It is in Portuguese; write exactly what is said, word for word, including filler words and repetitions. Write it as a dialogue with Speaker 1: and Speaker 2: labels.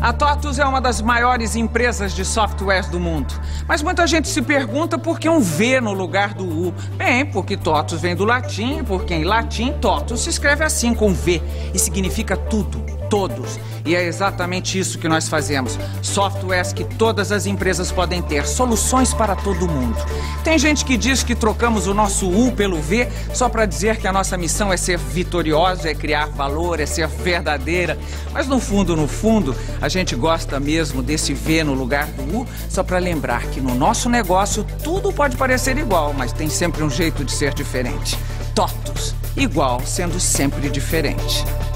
Speaker 1: A TOTUS é uma das maiores empresas de softwares do mundo. Mas muita gente se pergunta por que um V no lugar do U. Bem, porque TOTUS vem do latim, porque em latim TOTUS se escreve assim, com V, e significa tudo, todos. E é exatamente isso que nós fazemos. Softwares que todas as empresas podem ter, soluções para todo mundo. Tem gente que diz que trocamos o nosso U pelo V só para dizer que a nossa missão é ser vitoriosa, é criar valor, é ser verdadeira. Mas no fundo, no fundo, a gente gosta mesmo desse V no lugar do U, só para lembrar que no nosso negócio tudo pode parecer igual, mas tem sempre um jeito de ser diferente. TOTUS, igual sendo sempre diferente.